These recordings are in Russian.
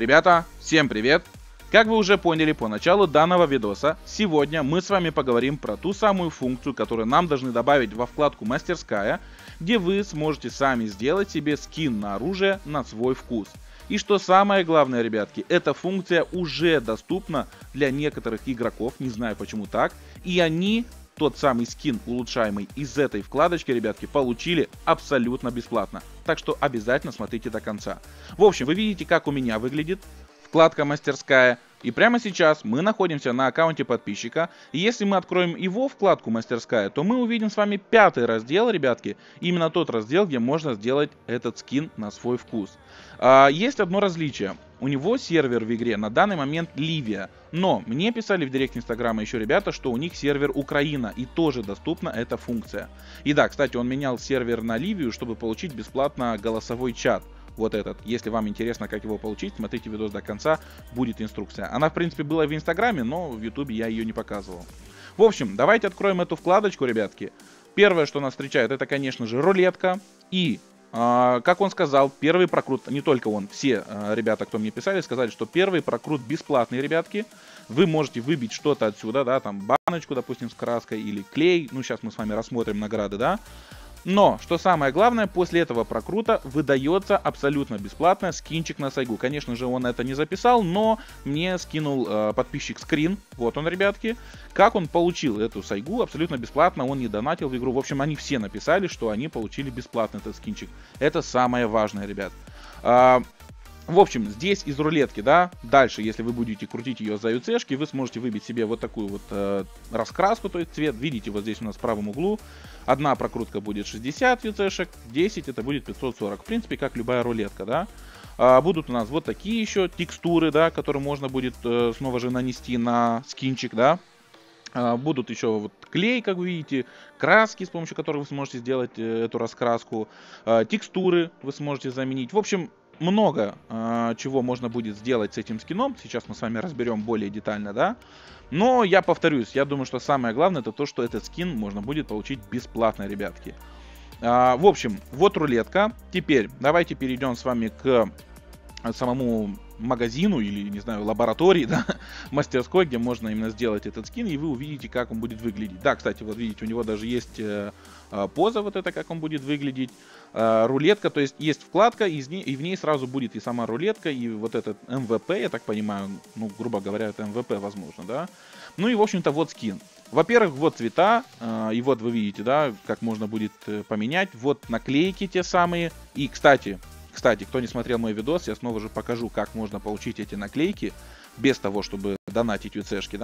Ребята, всем привет! Как вы уже поняли по началу данного видоса, сегодня мы с вами поговорим про ту самую функцию, которую нам должны добавить во вкладку «Мастерская», где вы сможете сами сделать себе скин на оружие на свой вкус. И что самое главное, ребятки, эта функция уже доступна для некоторых игроков, не знаю почему так, и они тот самый скин улучшаемый из этой вкладочки, ребятки, получили абсолютно бесплатно. Так что обязательно смотрите до конца. В общем, вы видите, как у меня выглядит вкладка «Мастерская». И прямо сейчас мы находимся на аккаунте подписчика. И если мы откроем его вкладку «Мастерская», то мы увидим с вами 5-й раздел, ребятки. Именно тот раздел, где можно сделать этот скин на свой вкус. Есть одно различие. У него сервер в игре на данный момент Ливия. Но мне писали в директ инстаграма еще ребята, что у них сервер Украина. И тоже доступна эта функция. И да, кстати, он менял сервер на Ливию, чтобы получить бесплатно голосовой чат. Вот этот. Если вам интересно, как его получить, смотрите видос до конца, будет инструкция. Она, в принципе, была в инстаграме, но в ютубе я ее не показывал. В общем, давайте откроем эту вкладочку, ребятки. Первое, что нас встречает, это, конечно же, рулетка. И, как он сказал, первый прокрут, не только он, все ребята, кто мне писали, сказали, что первый прокрут бесплатный, ребятки. Вы можете выбить что-то отсюда, да, там баночку, допустим, с краской или клей. Ну, сейчас мы с вами рассмотрим награды, да. Но, что самое главное, после этого прокрута выдается абсолютно бесплатно скинчик на сайгу. Конечно же, он это не записал, но мне скинул подписчик скрин. Вот он, ребятки. Как он получил эту сайгу абсолютно бесплатно, он не донатил в игру. В общем, они все написали, что они получили бесплатно этот скинчик. Это самое важное, ребят. В общем, здесь из рулетки, да, дальше, если вы будете крутить ее за ЮЦшки, вы сможете выбить себе вот такую вот раскраску, то есть цвет. Видите, вот здесь у нас в правом углу. Одна прокрутка будет 60 ЮЦшек, 10 это будет 540. В принципе, как любая рулетка, да. Будут у нас вот такие еще текстуры, да, которые можно будет снова же нанести на скинчик, да. Будут еще вот клей, как вы видите, краски, с помощью которых вы сможете сделать эту раскраску, текстуры вы сможете заменить. В общем, много чего можно будет сделать с этим скином. Сейчас мы с вами разберем более детально, да. Но я повторюсь, я думаю, что самое главное это то, что этот скин можно будет получить бесплатно, ребятки. В общем, вот рулетка. Теперь давайте перейдем с вами к самому магазину или, не знаю, лаборатории, да, мастерской, где можно именно сделать этот скин, и вы увидите, как он будет выглядеть. Да, кстати, вот видите, у него даже есть поза, вот это, как он будет выглядеть. Рулетка, то есть есть вкладка, и в ней сразу будет и сама рулетка, и вот этот МВП, я так понимаю, ну, грубо говоря, это МВП, возможно, да. Ну и, в общем-то, вот скин. Во-первых, вот цвета, и вот вы видите, да, как можно будет поменять. Вот наклейки те самые, и, кстати, кто не смотрел мой видос, я снова же покажу, как можно получить эти наклейки без того, чтобы донатить ЮЦшки,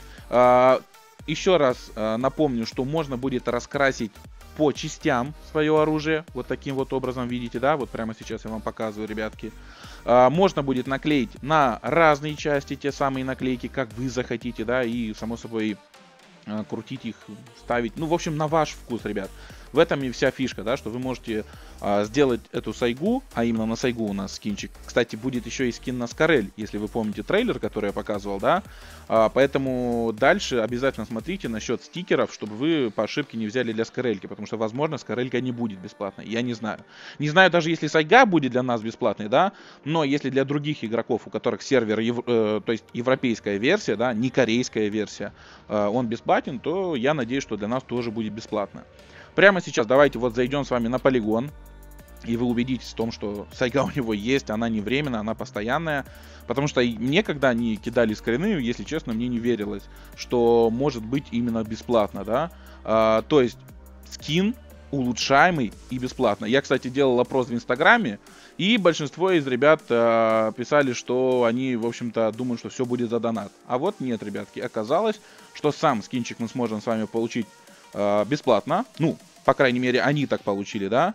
да. Еще раз напомню, что можно будет раскрасить по частям свое оружие. Вот таким вот образом, видите, да, вот прямо сейчас я вам показываю, ребятки. Можно будет наклеить на разные части те самые наклейки, как вы захотите, да, и, само собой, крутить их, ставить, ну, в общем, на ваш вкус, ребят. В этом и вся фишка, да, что вы можете сделать эту сайгу, а именно на сайгу у нас скинчик. Кстати, будет еще и скин на Скорель, если вы помните трейлер, который я показывал, да. Поэтому дальше обязательно смотрите насчет стикеров, чтобы вы по ошибке не взяли для Скорельки, потому что, возможно, Скорелька не будет бесплатной. Я не знаю. Не знаю даже, если сайга будет для нас бесплатной, да, но если для других игроков, у которых сервер, то есть европейская версия, да, не корейская версия, он бесплатен, то я надеюсь, что для нас тоже будет бесплатно. Прямо сейчас давайте вот зайдем с вами на полигон, и вы убедитесь в том, что сайга у него есть, она не временная, она постоянная. Потому что мне, когда они кидали скрины, если честно, мне не верилось, что может быть именно бесплатно, да. То есть скин улучшаемый и бесплатно. Я, кстати, делал опрос в инстаграме, и большинство из ребят писали, что они, в общем-то, думают, что все будет за донат. А вот нет, ребятки, оказалось, что сам скинчик мы сможем с вами получить бесплатно. Ну, по крайней мере, они так получили, да.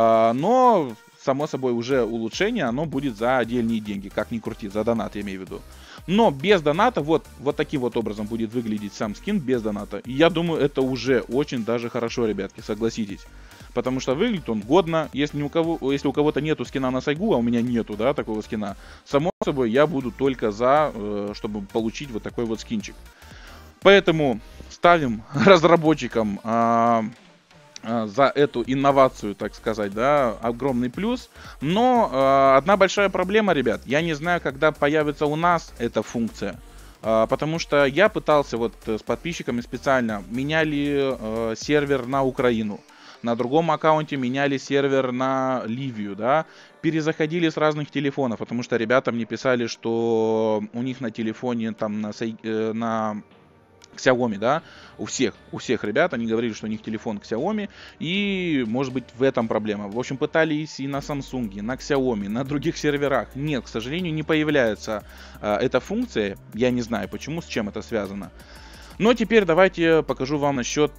Но, само собой, уже улучшение, оно будет за отдельные деньги, как ни крути, за донат, я имею в виду. Но без доната, вот таким вот образом будет выглядеть сам скин без доната. И я думаю, это уже очень даже хорошо, ребятки, согласитесь. Потому что выглядит он годно. Если у кого-то нету скина на сайгу, а у меня нету, да, такого скина, само собой, я буду только за, чтобы получить вот такой вот скинчик. Поэтому ставим разработчикам за эту инновацию, так сказать, да, огромный плюс. Но одна большая проблема, ребят, я не знаю, когда появится у нас эта функция. Потому что я пытался вот с подписчиками специально, меняли сервер на Украину. На другом аккаунте меняли сервер на Ливию, да. Перезаходили с разных телефонов, потому что ребята мне писали, что у них на телефоне там на Xiaomi, да, у всех ребят, они говорили, что у них телефон Xiaomi, и может быть в этом проблема. В общем, пытались и на Samsung, и на Xiaomi, на других серверах. Нет, к сожалению, не появляется эта функция, я не знаю почему, с чем это связано. Но теперь давайте покажу вам насчет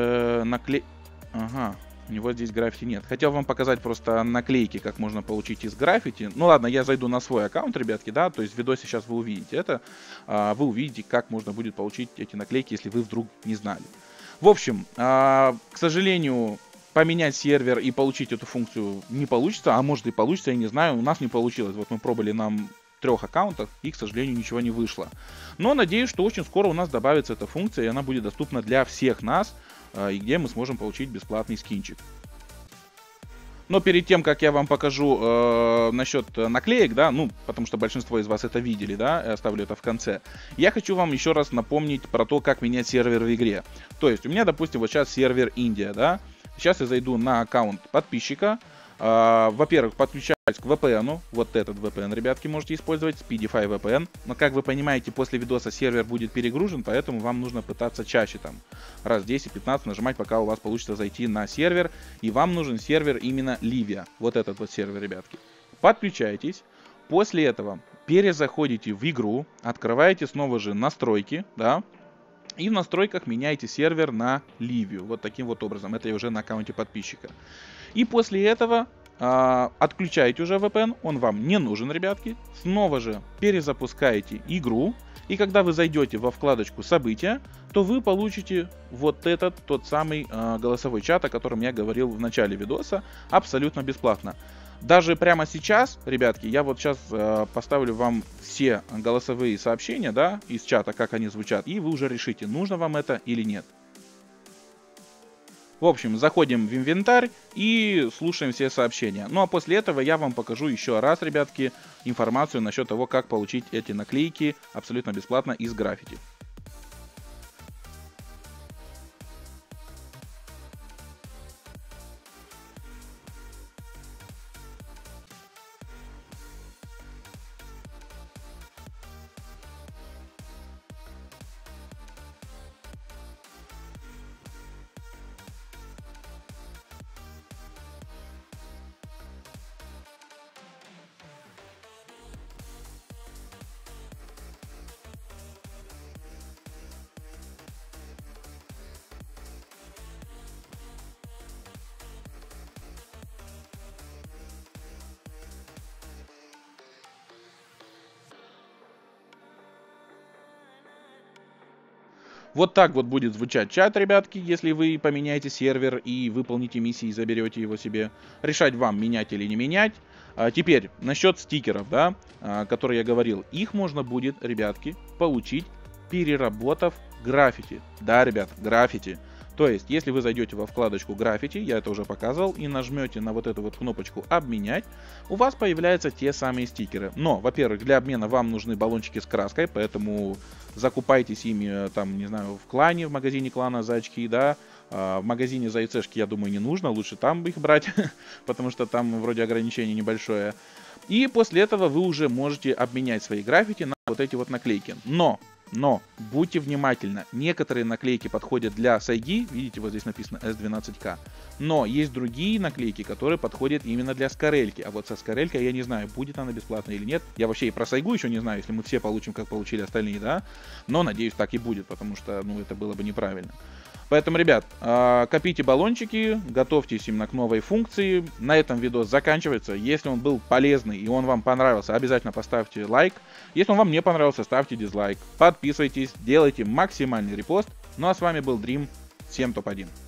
Ага, у него здесь граффити нет. Хотел вам показать просто наклейки, как можно получить из граффити. Ну ладно, я зайду на свой аккаунт, ребятки, да, то есть в видосе сейчас вы увидите это. Вы увидите, как можно будет получить эти наклейки, если вы вдруг не знали. В общем, к сожалению, поменять сервер и получить эту функцию не получится, а может и получится, я не знаю, у нас не получилось. Вот мы пробовали на 3 аккаунтах, и, к сожалению, ничего не вышло. Но надеюсь, что очень скоро у нас добавится эта функция, и она будет доступна для всех нас, и где мы сможем получить бесплатный скинчик. Но перед тем, как я вам покажу насчет наклеек, да, ну, потому что большинство из вас это видели, да, я оставлю это в конце, я хочу вам еще раз напомнить про то, как менять сервер в игре. То есть у меня, допустим, вот сейчас сервер Индия, да, сейчас я зайду на аккаунт подписчика. Во-первых, подключаюсь к VPN, вот этот VPN, ребятки, можете использовать, Speedify VPN, но, как вы понимаете, после видоса сервер будет перегружен, поэтому вам нужно пытаться чаще, там, раз 10-15 нажимать, пока у вас получится зайти на сервер, и вам нужен сервер именно Ливия, вот этот вот сервер, ребятки. Подключаетесь, после этого перезаходите в игру, открываете снова же настройки, да, и в настройках меняете сервер на Ливию. Вот таким вот образом. Это уже на аккаунте подписчика. И после этого отключаете уже VPN. Он вам не нужен, ребятки. Снова же перезапускаете игру. И когда вы зайдете во вкладочку «События», то вы получите вот этот, тот самый голосовой чат, о котором я говорил в начале видоса, абсолютно бесплатно. Даже прямо сейчас, ребятки, я вот сейчас поставлю вам все голосовые сообщения, да, из чата, как они звучат, и вы уже решите, нужно вам это или нет. В общем, заходим в инвентарь и слушаем все сообщения. Ну а после этого я вам покажу еще раз, ребятки, информацию насчет того, как получить эти наклейки абсолютно бесплатно из граффити. Вот так вот будет звучать чат, ребятки, если вы поменяете сервер и выполните миссии и заберете его себе. Решать вам, менять или не менять. Теперь, насчет стикеров, да, которые я говорил. Их можно будет, ребятки, получить, переработав граффити. Да, ребят, граффити. То есть, если вы зайдете во вкладочку граффити, я это уже показывал, и нажмете на вот эту вот кнопочку «Обменять», у вас появляются те самые стикеры. Но, во-первых, для обмена вам нужны баллончики с краской, поэтому закупайтесь ими, там, не знаю, в клане, в магазине клана за очки, да. В магазине за ИЦшки, я думаю, не нужно, лучше там их брать, потому что там вроде ограничение небольшое. И после этого вы уже можете обменять свои граффити на вот эти вот наклейки. Но будьте внимательны, некоторые наклейки подходят для сайги, видите, вот здесь написано S12K, но есть другие наклейки, которые подходят именно для скорельки, а вот со скорелькой я не знаю, будет она бесплатная или нет, я вообще и про сайгу еще не знаю, если мы все получим, как получили остальные, да, но надеюсь, так и будет, потому что, ну, это было бы неправильно. Поэтому, ребят, копите баллончики, готовьтесь именно к новой функции. На этом видос заканчивается. Если он был полезный и он вам понравился, обязательно поставьте лайк. Если он вам не понравился, ставьте дизлайк. Подписывайтесь, делайте максимальный репост. Ну а с вами был Dream. Всем топ-1.